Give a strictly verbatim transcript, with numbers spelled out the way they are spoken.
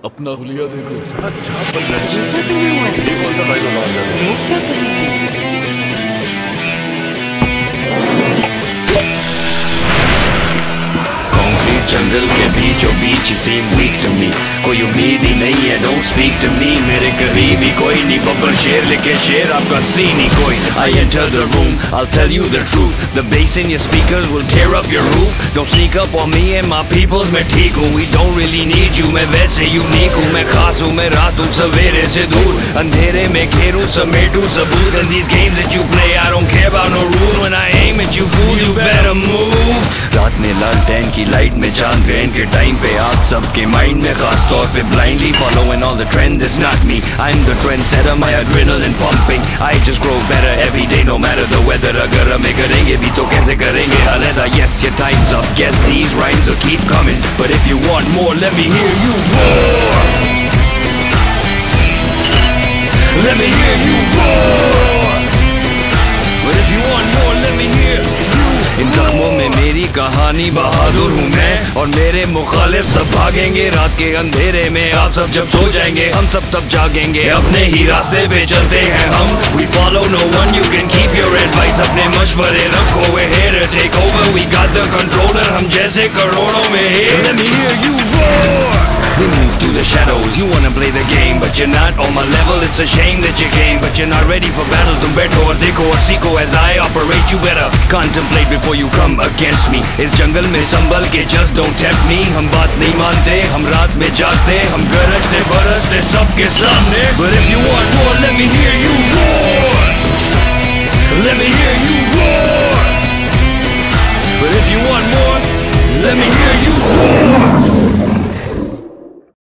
अपना हुलिया देखो, अच्छा बंदा है। ये क्या पहना हुआ है? ये कौन सा टाइप मार रहा है? लोग क्या कहेंगे? जंगल के बीचों बीच you seem weak to me, कोई उम्मीद ही नहीं है, don't speak to me, मेरे करीब ही कोई नहीं, बब्बर शेर लेके शेर आपका सीन ही कोई। I enter the room, I'll tell you the truth, the bass in your speakers will tear up your roof, don't sneak up on me and my peoples, मैं ठीक हूँ, we don't really need you, मैं वैसे unique हूँ, मैं खास हूँ, मैं रात हूँ सवेरे से दूर, अंधेरे में घेरूँ समेटूँ सबूत, and these games that you play I don't care about no rules, when I aim at you fools you better move। रात में लालटेन की लाइट में चांद ग्रहण के टाइम पे आप सबके माइंड में खास तौर पे blindly following all the trends, it's not me, I'm the trendsetter, my adrenaline pumping, I just grow better every day no matter the weather, अगर हमें करेंगे भी तो कैसे करेंगे अलग, yes your time's up, guess these rhymes will keep coming, but if you want more let me hear you roar, let me hear you roar, but if you want more let me hear you। इन जख्मों में मेरी कहानी बहादुर हूँ मैं और मेरे मुखालिफ सब भागेंगे, रात के अंधेरे में आप सब जब सो जाएंगे हम सब तब जागेंगे, अपने ही रास्ते पे चलते हैं हम, we follow no one you can keep your advice, अपने मशवरे रखो we're here to take over, we got the controller, हम जैसे करोड़ों में here, let me hear you roar। We move through the shadows, you wanna play the game but you're not on my level, it's a shame that you came but you're not ready for battle, तुम बैठो और देखो और सीखो as I operate, you better contemplate before you come against me, इस जंगल में संभल के just don't tempt me, हम बात नहीं मानते, हम रात में जागते, हम गरजते बरसते सबके सामने, but if you want more let me hear you roar, let me hear you roar, but if you want more let me hear you roar।